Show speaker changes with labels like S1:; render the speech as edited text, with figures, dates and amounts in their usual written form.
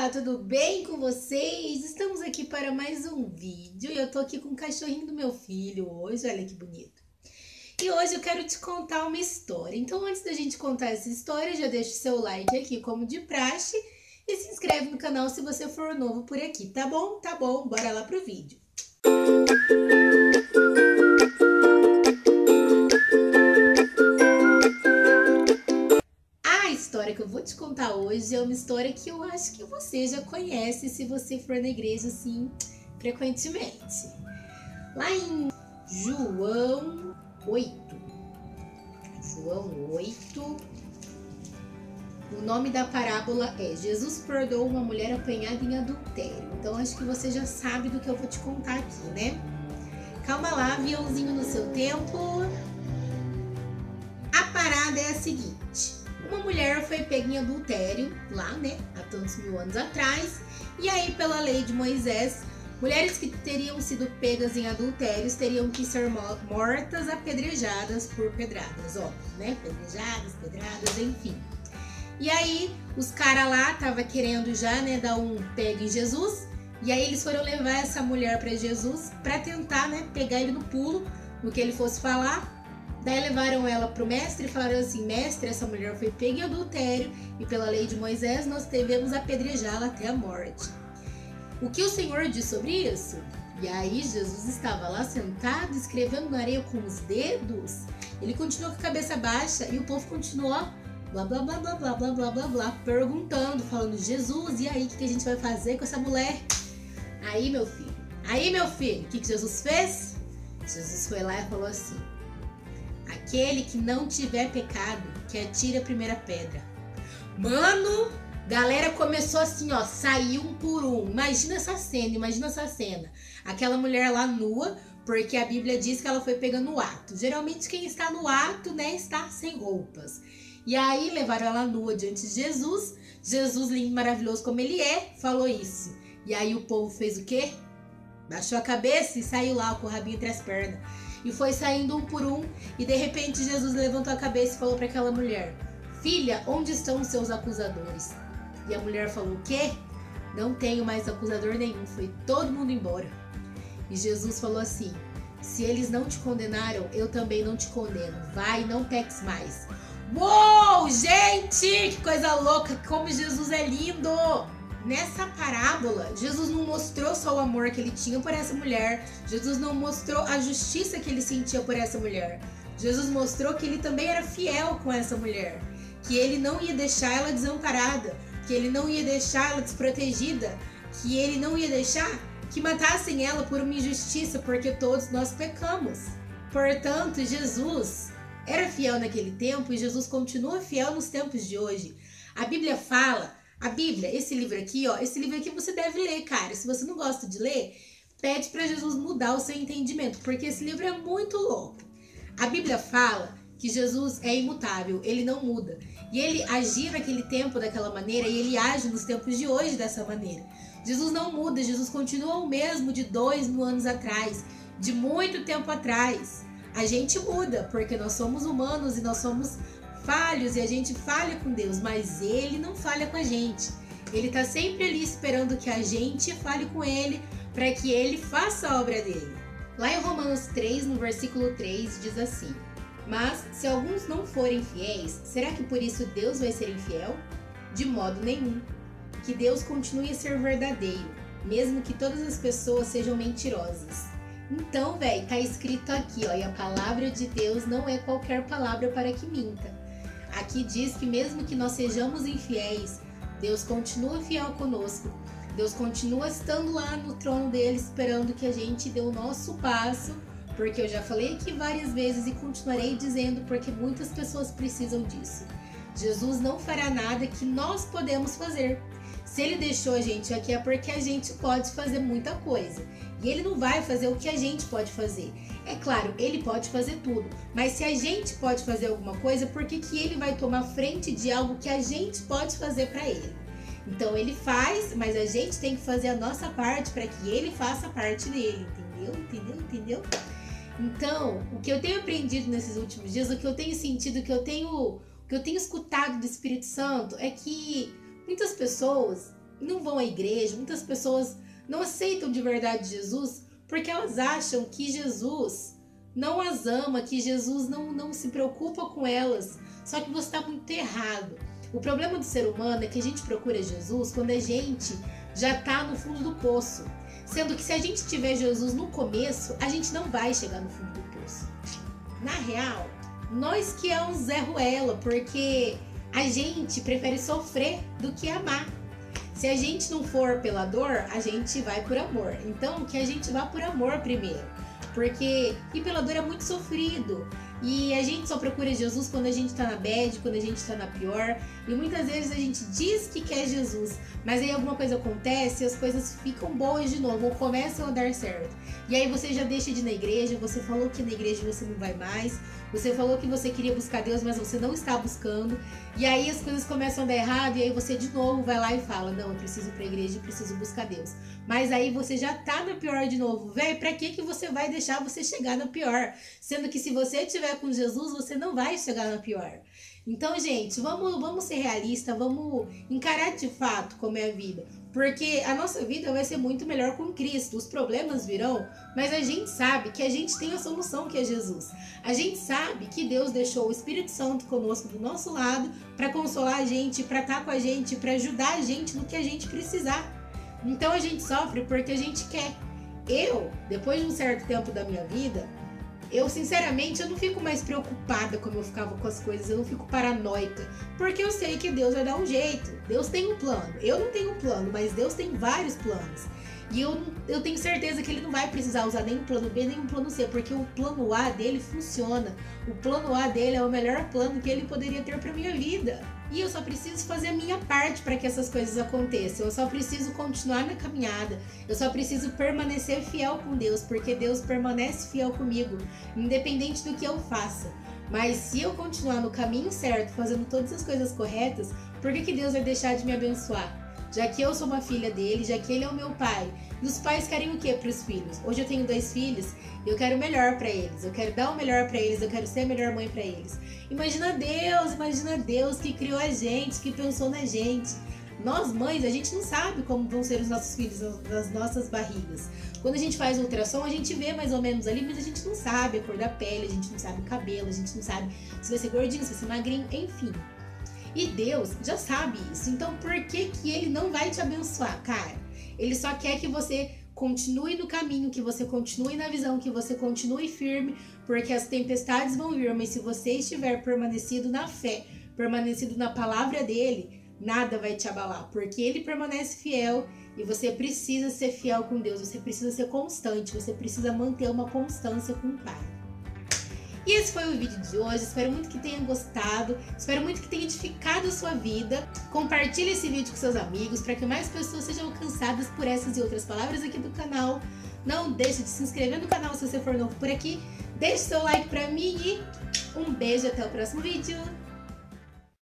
S1: Olá, tudo bem com vocês? Estamos aqui para mais um vídeo e eu tô aqui com o cachorrinho do meu filho hoje, olha que bonito. E hoje eu quero te contar uma história. Então, antes da gente contar essa história, já deixa o seu like aqui como de praxe e se inscreve no canal se você for novo por aqui, tá bom? Tá bom, bora lá pro vídeo. A história que eu vou te contar hoje é uma história que eu acho que você já conhece se você for na igreja assim frequentemente. Lá em João 8, o nome da parábola é Jesus perdoou uma mulher apanhada em adultério. Então acho que você já sabe do que eu vou te contar aqui, né? Calma lá, aviãozinho no seu tempo. A parada é a seguinte: uma mulher foi pega em adultério lá, né, há tantos mil anos atrás, e aí pela lei de Moisés, mulheres que teriam sido pegas em adultérios teriam que ser mortas apedrejadas por pedradas, ó, né, pedradas, enfim. E aí os caras lá tava querendo já, né, dar um pega em Jesus, e aí eles foram levar essa mulher para Jesus para tentar, né, pegar ele no pulo, no que ele fosse falar. Daí levaram ela pro mestre e falaram assim: mestre, essa mulher foi pega em adultério e pela lei de Moisés nós devemos apedrejá-la até a morte. O que o Senhor diz sobre isso? E aí Jesus estava lá sentado escrevendo na areia com os dedos. Ele continuou com a cabeça baixa e o povo continuou blá blá blá blá blá blá blá blá blá perguntando, falando: Jesus, e aí, o que a gente vai fazer com essa mulher? Aí meu filho, o que Jesus fez? Jesus foi lá e falou assim: aquele que não tiver pecado, que atire a primeira pedra. Mano, galera começou assim, ó, saiu um por um. Imagina essa cena. Aquela mulher lá nua, porque a Bíblia diz que ela foi pegando no ato. Geralmente quem está no ato, né, está sem roupas. E aí levaram ela nua diante de Jesus. Jesus, lindo e maravilhoso como ele é, falou isso. E aí o povo fez o quê? Baixou a cabeça e saiu lá com o rabinho entre as pernas. E foi saindo um por um, e de repente Jesus levantou a cabeça e falou para aquela mulher: filha, onde estão os seus acusadores? E a mulher falou: o quê? Não tenho mais acusador nenhum, foi todo mundo embora. E Jesus falou assim: se eles não te condenaram, eu também não te condeno, vai, não peques mais. Uou, gente, que coisa louca, como Jesus é lindo! Nessa parábola, Jesus não mostrou só o amor que ele tinha por essa mulher. Jesus não mostrou a justiça que ele sentia por essa mulher. Jesus mostrou que ele também era fiel com essa mulher. Que ele não ia deixar ela desamparada. Que ele não ia deixar ela desprotegida. Que ele não ia deixar que matassem ela por uma injustiça, porque todos nós pecamos. Portanto, Jesus era fiel naquele tempo e Jesus continua fiel nos tempos de hoje. A Bíblia fala... A Bíblia, esse livro aqui você deve ler, cara. Se você não gosta de ler, pede para Jesus mudar o seu entendimento, porque esse livro é muito louco. A Bíblia fala que Jesus é imutável, ele não muda. E ele agia naquele tempo daquela maneira e ele age nos tempos de hoje dessa maneira. Jesus não muda, Jesus continua o mesmo de 2000 anos atrás, de muito tempo atrás. A gente muda, porque nós somos humanos e nós somos falhos e a gente falha com Deus, mas ele não falha com a gente. Ele tá sempre ali esperando que a gente fale com ele para que ele faça a obra dele. Lá em Romanos 3, no versículo 3, diz assim: mas se alguns não forem fiéis, será que por isso Deus vai ser infiel? De modo nenhum. Que Deus continue a ser verdadeiro, mesmo que todas as pessoas sejam mentirosas. Então, velho, tá escrito aqui, ó, e a palavra de Deus não é qualquer palavra para que minta. Aqui diz que mesmo que nós sejamos infiéis, Deus continua fiel conosco. Deus continua estando lá no trono dele, esperando que a gente dê o nosso passo, porque eu já falei aqui várias vezes e continuarei dizendo, porque muitas pessoas precisam disso. Jesus não fará nada que nós podemos fazer. Se ele deixou a gente aqui é porque a gente pode fazer muita coisa. E ele não vai fazer o que a gente pode fazer. É claro, ele pode fazer tudo. Mas se a gente pode fazer alguma coisa, por que ele vai tomar frente de algo que a gente pode fazer para ele? Então ele faz, mas a gente tem que fazer a nossa parte para que ele faça a parte dele. Entendeu? Então, o que eu tenho aprendido nesses últimos dias, o que eu tenho sentido, o que eu tenho escutado do Espírito Santo é que muitas pessoas não vão à igreja, muitas pessoas não aceitam de verdade Jesus porque elas acham que Jesus não as ama, que Jesus não se preocupa com elas. Só que você está muito errado. O problema do ser humano é que a gente procura Jesus quando a gente já está no fundo do poço. Sendo que se a gente tiver Jesus no começo, a gente não vai chegar no fundo do poço. Na real, nós que é um Zé Ruela, porque a gente prefere sofrer do que amar. Se a gente não for pela dor, a gente vai por amor. Então, que a gente vá por amor primeiro. Porque ir pela dor é muito sofrido. E a gente só procura Jesus quando a gente tá na bad, quando a gente tá na pior. E muitas vezes a gente diz que quer Jesus, mas aí alguma coisa acontece e as coisas ficam boas de novo, ou começam a dar certo. E aí você já deixa de ir na igreja, você falou que na igreja você não vai mais, você falou que você queria buscar Deus, mas você não está buscando. E aí as coisas começam a dar errado, e aí você de novo vai lá e fala, não, eu preciso ir pra igreja, eu preciso buscar Deus. Mas aí você já tá na pior de novo. Véi, pra que você vai deixar você chegar na pior? Sendo que se você estiver com Jesus, você não vai chegar na pior. Então, gente, vamos ser realistas, vamos encarar de fato como é a vida. Porque a nossa vida vai ser muito melhor com Cristo. Os problemas virão, mas a gente sabe que a gente tem a solução, que é Jesus. A gente sabe que Deus deixou o Espírito Santo conosco do nosso lado para consolar a gente, para estar com a gente, para ajudar a gente no que a gente precisar. Então a gente sofre porque a gente quer. Eu, depois de um certo tempo da minha vida, eu sinceramente eu não fico mais preocupada como eu ficava com as coisas, eu não fico paranoica, porque eu sei que Deus vai dar um jeito. Deus tem um plano. Eu não tenho um plano, mas Deus tem vários planos. E eu tenho certeza que ele não vai precisar usar nem um plano B, nem um plano C, porque o plano A dele funciona. O plano A dele é o melhor plano que ele poderia ter para minha vida. E eu só preciso fazer a minha parte para que essas coisas aconteçam. Eu só preciso continuar na caminhada. Eu só preciso permanecer fiel com Deus, porque Deus permanece fiel comigo, independente do que eu faça. Mas se eu continuar no caminho certo, fazendo todas as coisas corretas, por que Deus vai deixar de me abençoar? Já que eu sou uma filha dele, já que ele é o meu pai. E os pais querem o que para os filhos? Hoje eu tenho 2 filhos e eu quero o melhor para eles. Eu quero dar o melhor para eles, eu quero ser a melhor mãe para eles. Imagina Deus que criou a gente, que pensou na gente. Nós mães, a gente não sabe como vão ser os nossos filhos nas nossas barrigas. Quando a gente faz ultrassom, a gente vê mais ou menos ali, mas a gente não sabe a cor da pele, a gente não sabe o cabelo, a gente não sabe se vai ser gordinho, se vai ser magrinho, enfim. E Deus já sabe isso, então por que ele não vai te abençoar, cara? Ele só quer que você continue no caminho, que você continue na visão, que você continue firme, porque as tempestades vão vir, mas se você estiver permanecido na fé, permanecido na palavra dele, nada vai te abalar, porque ele permanece fiel e você precisa ser fiel com Deus, você precisa ser constante, você precisa manter uma constância com o Pai. E esse foi o vídeo de hoje, espero muito que tenha gostado, espero muito que tenha edificado a sua vida. Compartilhe esse vídeo com seus amigos para que mais pessoas sejam alcançadas por essas e outras palavras aqui do canal. Não deixe de se inscrever no canal se você for novo por aqui, deixe seu like para mim e um beijo até o próximo vídeo.